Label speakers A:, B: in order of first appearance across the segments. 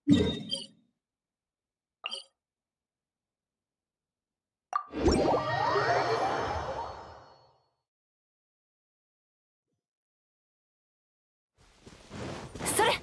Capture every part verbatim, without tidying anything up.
A: それ。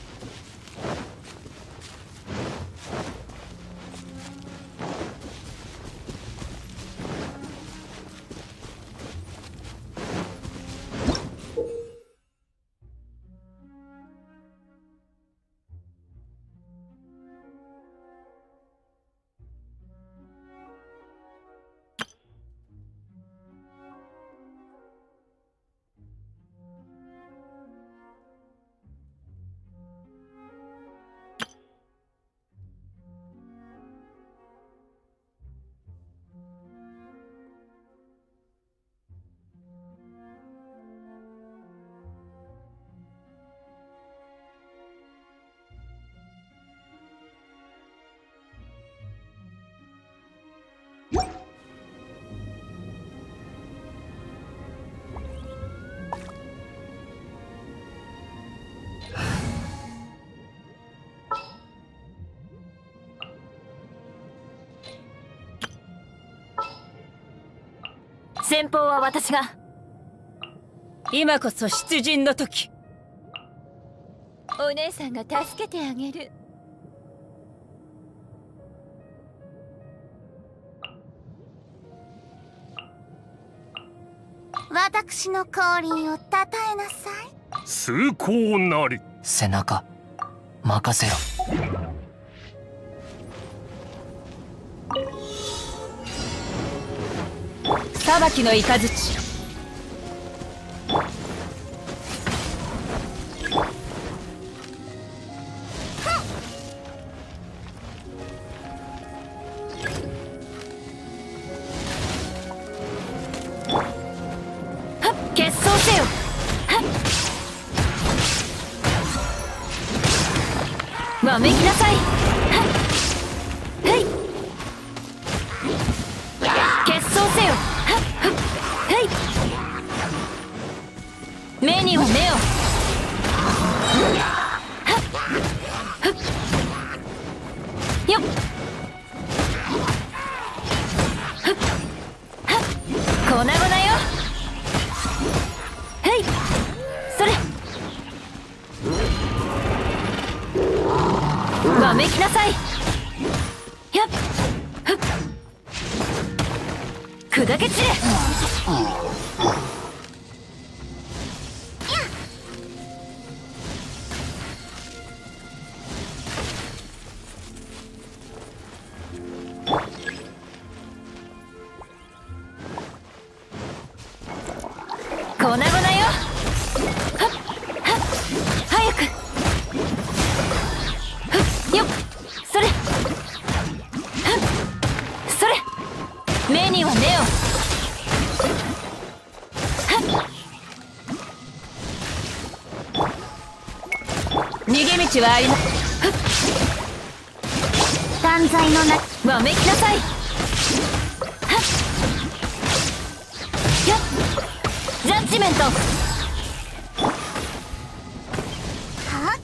A: 先方は私が。
B: 今こそ出陣の時。
A: お姉さんが助けてあげる。
C: 私の降臨をたたえなさい。
D: 崇高なり。
E: 背中任せろ。
B: 裁きの雷。
A: 決闘せよ。わめきなさい。はい。決闘せよ。はい。目には目を。よっ。粉々よ。はいそれ。わめきなさい。やっふっ砕け散れ。粉々よ。はっはっ早く。ふっよっそれ。はっそれ。目には目を。はっ逃げ道はありま。ふっ
C: 断罪のな
A: わめきなさい。はっよっジャッジメント。
C: は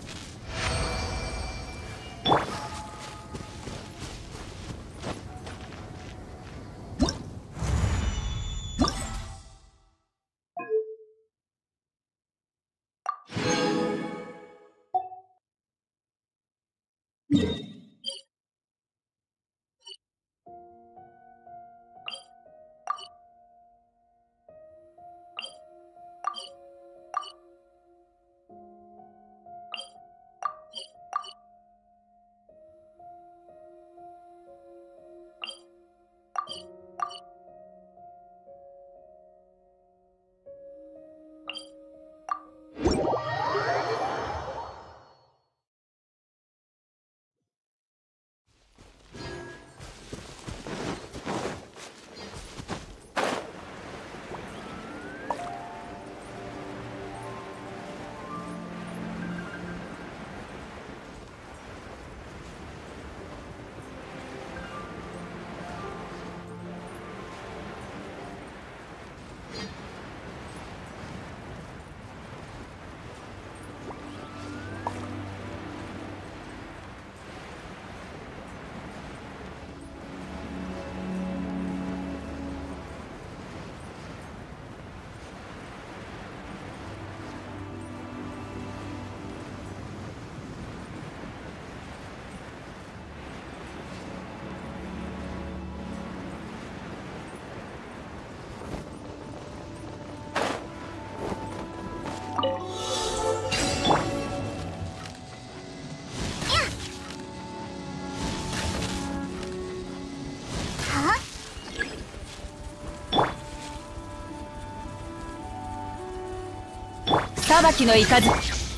B: 裁きのいかず。はっ、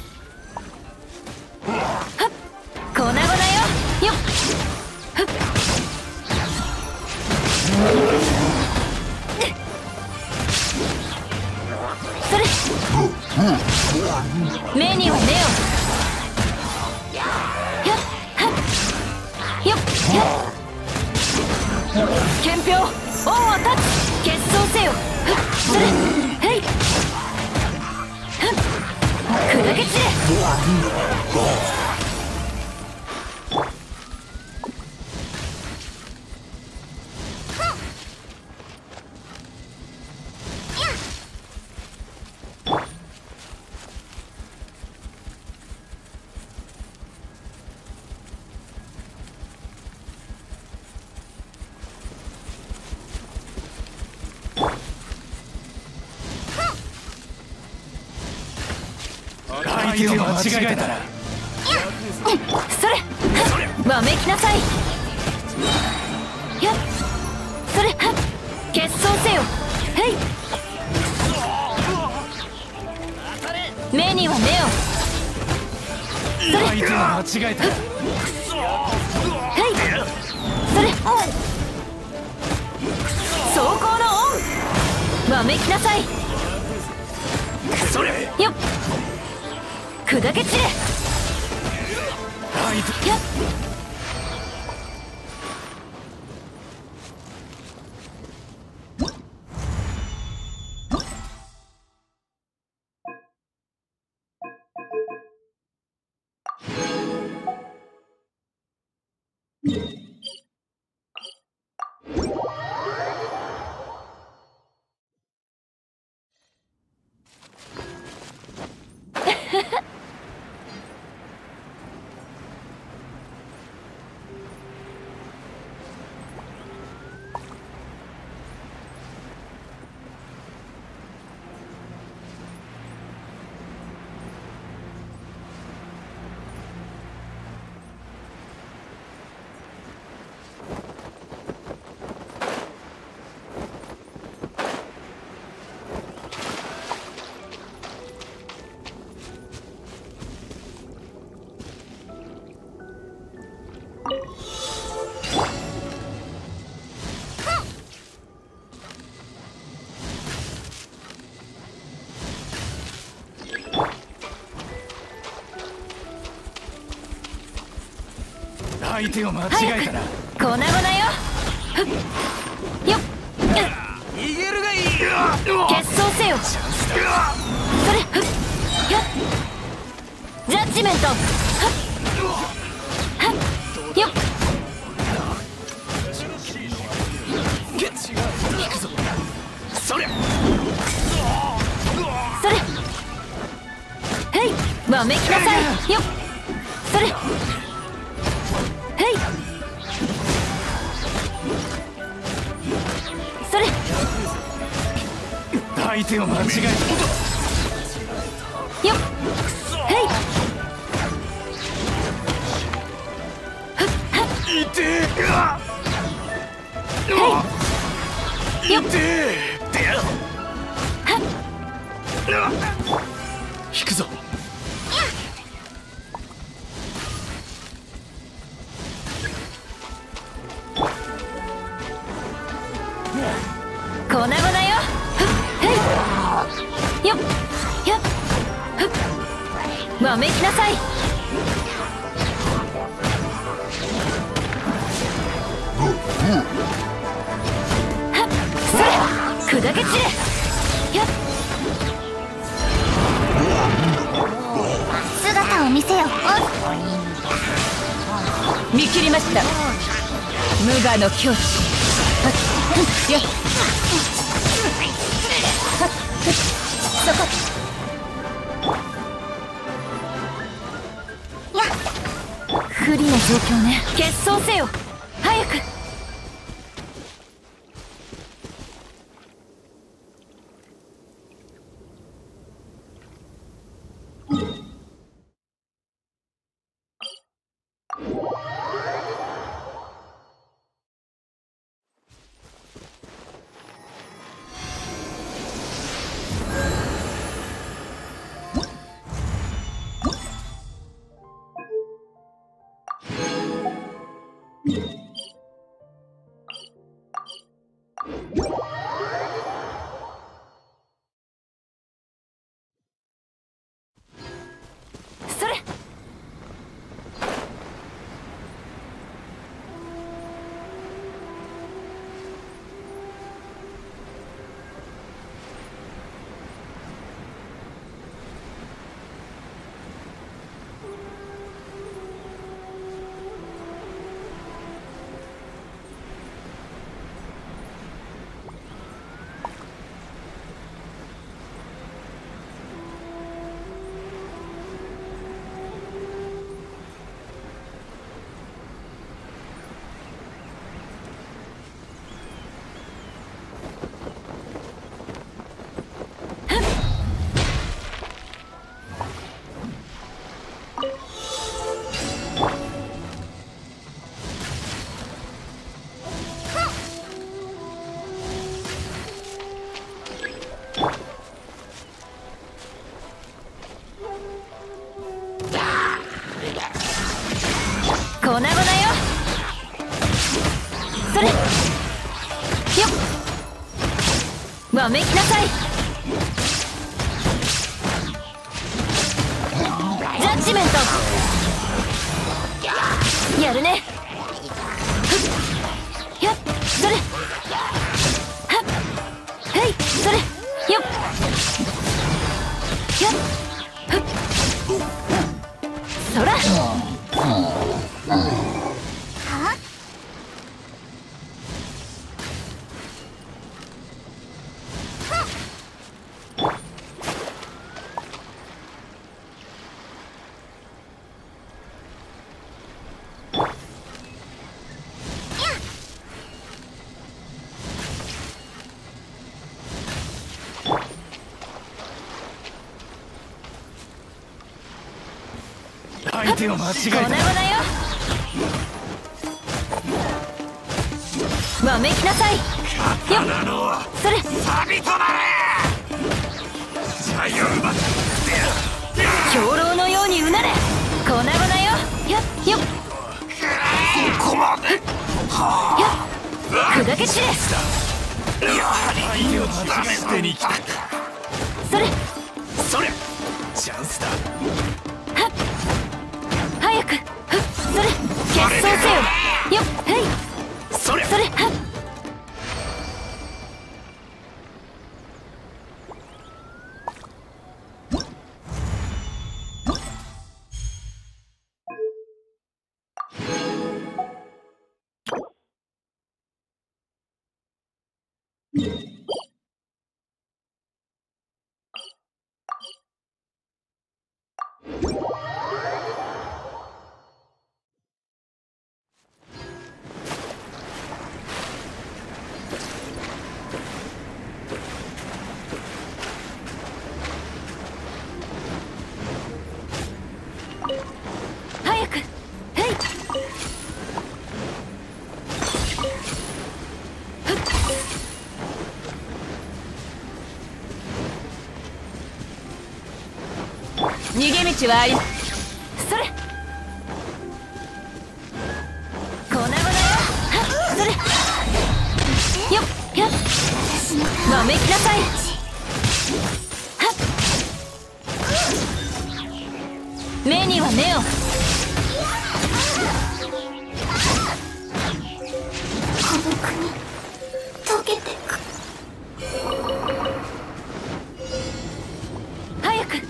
A: 粉々よ。よっ、はっ、それ、目には目を。よっ、はっ、よっ、よっ、憲兵、恩を断つ。決闘せよ。はっ、それ、はい、はっ、砕け散れ。
D: 相手を間違えたら
A: それ、わめきなさい。やっ、それ、はっ、決闘せよ。はい、目には目を。それ、
D: 相手を間違えたら
A: はい、それ、走行の恩。わめきなさい。
D: それ
A: よっ、砕け散れ。
D: 相手
A: やっ、
D: 相手を間違えたら
A: 粉々よ。ふっ、よっ、
D: 逃げるがいい。
A: 決闘せよ。それ、ふっ、やっ、ジャッジメント。はっ、はっ、よっ、
D: 引くぞ。そりゃ
A: それ、はい、わめきなさい。よっ、それ、はい、それ、
D: 相手を間違え
A: よっ、はい、
D: た。痛え。
A: はいよっ、
D: 痛え。引くぞ。
A: 粉々よ。はいよっ、やっ、ふっ、わめきなさい。はっ、それ、砕け散れ。やっ、
C: 姿を見せよ。
B: 見切りました。無我の境地。はっ、やっ、はっ、そこ。不利な状況ね。
A: 決闘せよ。早く。 やるね。ふっやっそれはっへいそれよっやっふっそら
D: 相手を間違えた。
A: 粉々よ。わめきなさい。よっそれ
D: サビとなれ。茶ようま
A: 兵糧のようにうなれ。粉々よ。やっよっ
D: ここまで。
A: やっ砕け散れ。
D: やはり相手を間違え捨てに来たか。
A: それ
D: それチャンスだ。
A: 早くふっそれ決闘せよ。よっへい
D: それ
A: それはっ早くへい
B: 逃げ道はあり。
A: それ粉々よ。はっそれよっやっわめきなさい。はっ目には目を。
C: この国溶けてく。
A: 早く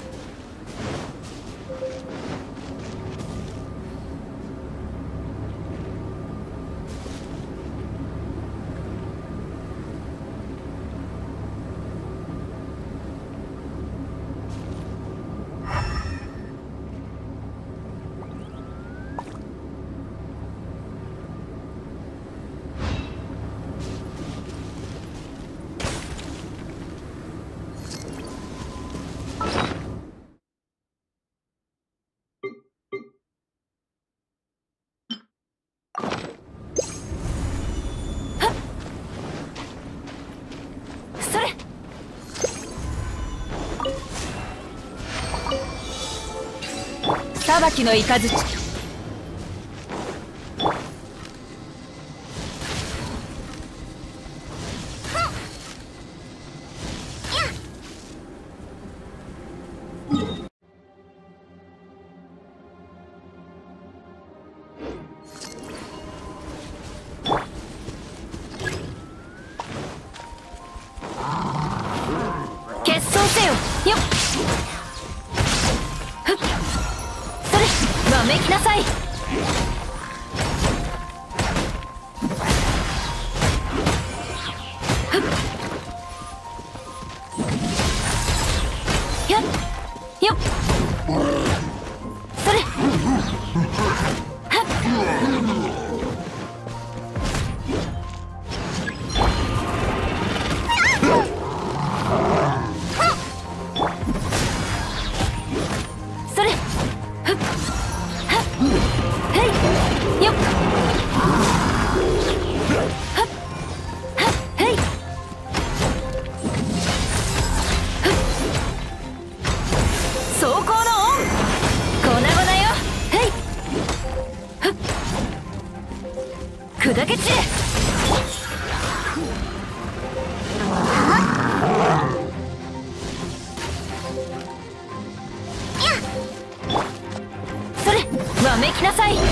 A: それ
B: 裁きの雷。
A: 決闘せよ。よっふっそれわめきなさい。ふっやっよっそれはっそれふっはっへいよっはっはっへいふっ走行のオン粉々よ。へいふっ砕け散れ。 めきなさい。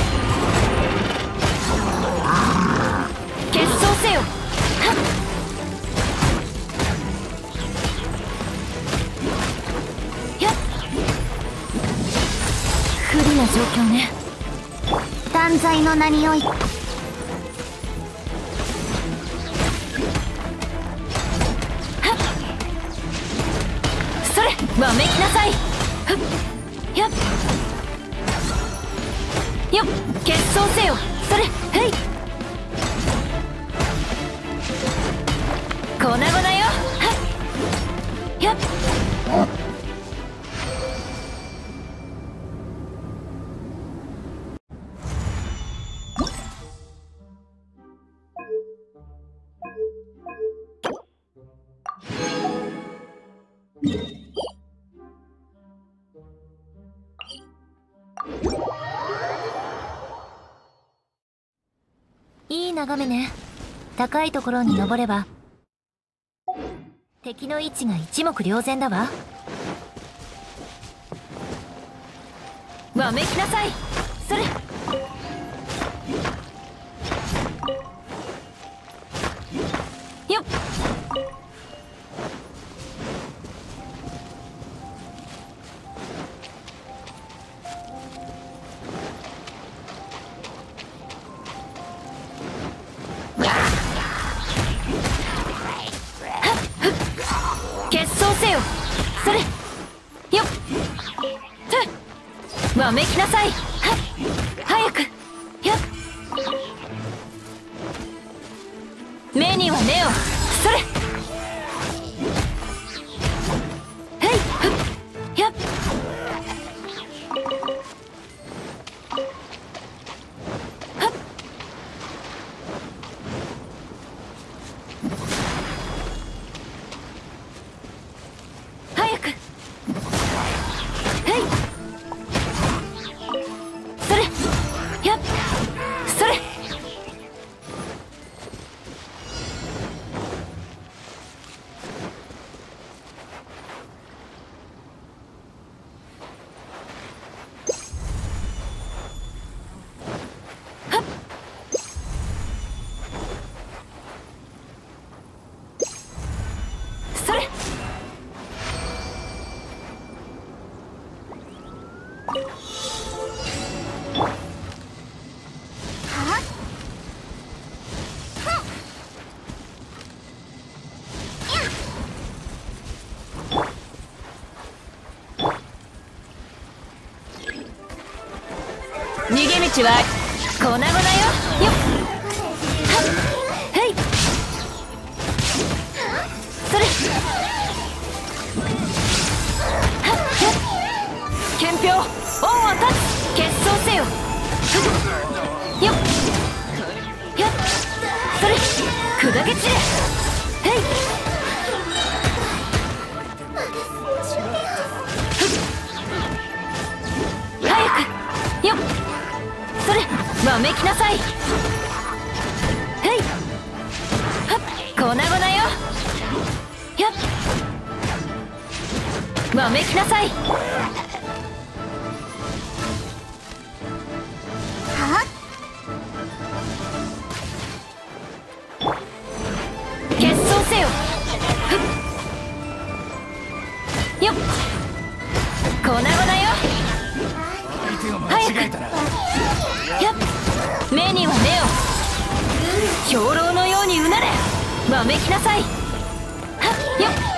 A: 結晶せよ。はっやっ不利な状況ね。
C: 断罪の名において
A: それわめきなさい。ふっやっよっ結晶せよ。それへい粉々よ。はっやっいい眺めね。高いところに登れば敵の位置が一目瞭然だわ。わめきなさい。それよっ結晶せよ。それよっふっわめきなさい。はっ早くやっ目には目を。それへいふっやっはっ早くへいそれやっそれはっそれ
B: 逃げ道は
A: 粉々よ。よっはっへいそれはっやっ憲兵恩を断つ。結晶せよ。ふっよっやっそれ砕け散れ。へい早くよっそれわめきなさい。へいはっ粉々よ。やっわめきなさい。
C: は
A: 結晶せよ。ふっよっ粉々よ。
D: 相手を間違えたら
A: やっ目には目を。兵糧のようにうなれ。わめきなさい。はっよっ